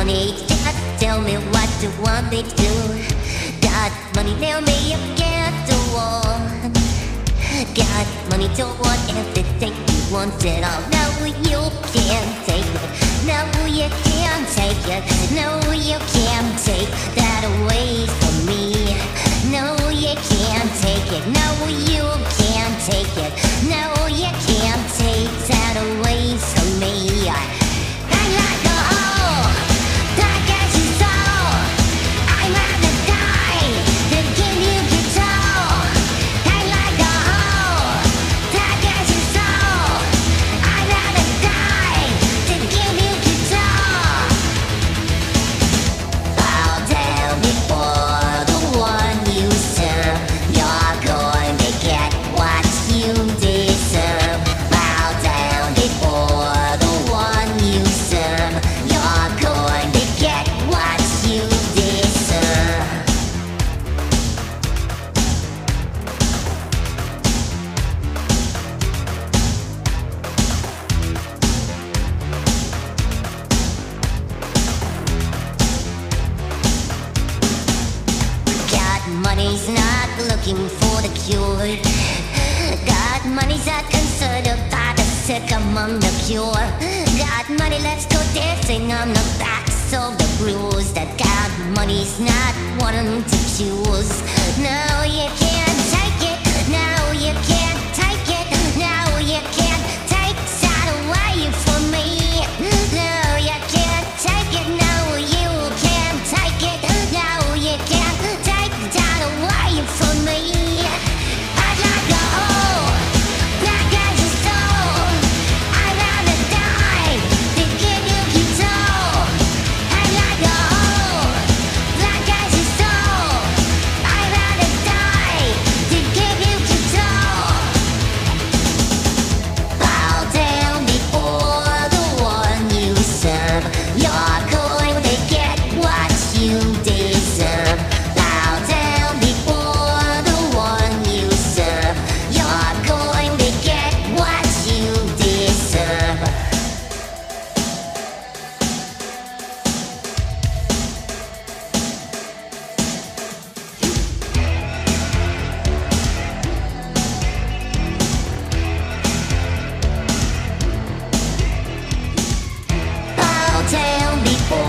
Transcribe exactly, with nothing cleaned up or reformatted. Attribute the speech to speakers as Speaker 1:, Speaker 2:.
Speaker 1: money, just tell me what you want me to do. Got money, nail me against the wall. Got money, don't want everything you want it all. No, you can't take it. No, you can't take it. No, you can't take that away from me. No, you can't take it. No, you can't take it. No, you can't take that away from me. I like the hole that gets you soul. I'm gonna die to give you control. I like the hole that gets you soul. I'm gonna die to give you control. Bow down before the one you serve. You're going to get what you deserve. Bow down before the one you serve. You're going to get what you deserve. Got money's not looking for the cure. Got money's not concerned about the sick, I'm on the cure. Got money, let's go dancing on the backs of the bruised. Got money's not wanting to choose. No, you can't take it. No, you can't take it. No, you can't take that away from me. No, you can't take it. No, you can't take it. No, you can't take that away from me. I'd like a hole that gets your soul. I'd rather die than give you control. I'd like a hole that gets your soul. I'd rather die than give you control. Bow down before the one you serve. You're going to get what you deserve. Bow down before the one you serve. You're going to get what you deserve. Bow down before